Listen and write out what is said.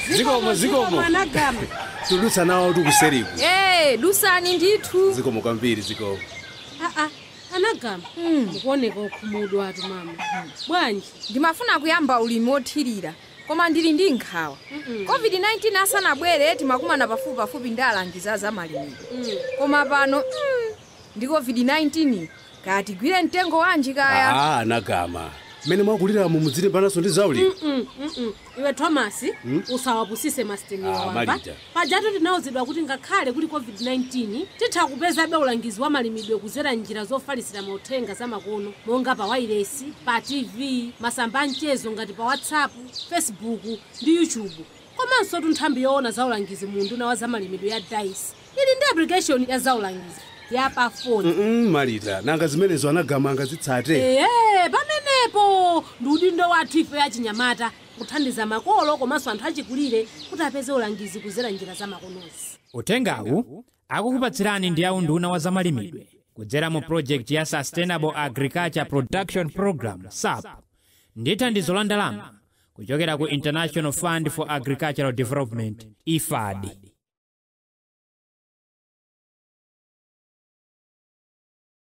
Zikomo. Anagama. Tulusa nawo tukuseriku. Dusani ndithu. Zikomo kwambiri zikomo. Anagama. Mukuoneka okhumudwa atu mama. Bwanji, Ndimafuna kuyamba ulimi othirira. Koma ndili ndi nkhawa. COVID-19 asanabwere timakumana pafupi ndi alangizi za malimidwe. Koma pano ndi COVID-19 kati gwire mtengo wanji kaya. Anagama. Mene mwakulira mumudzire panaso ndi zauli. Iwe Thomas, usawapusise masteniwa wamba. Pajatu tinauzidwa kuti ngakhale kuli COVID-19 titha kupeza ulangizi wa malimidwe kuzera njira zofalisira mauthenga za makono monga pa wireless, pa TV, masamba mchezo ngati pa WhatsApp, Facebook ndi YouTube. Komanso tunthambi yoona za ulangizi mundu na wa za malimidwe ya DAES. Ili ndi application ya za ulangizi ya pa phone. Marita, nanga zimenezo Anagama angazitsate. Pamenepo ndiudindo wathu ife ya Chinyamata kuthandiza makolo komanso anthu achikulire kuti apeze ulangizi kuzera njira za makonozi. Utengawu akukupatsirani ndi unduna wa zamalimidwe kudzera mu project ya Sustainable Agriculture Production Program SAP ndi thandizo la ndalama kuchokera ku International Fund for Agricultural Development IFAD.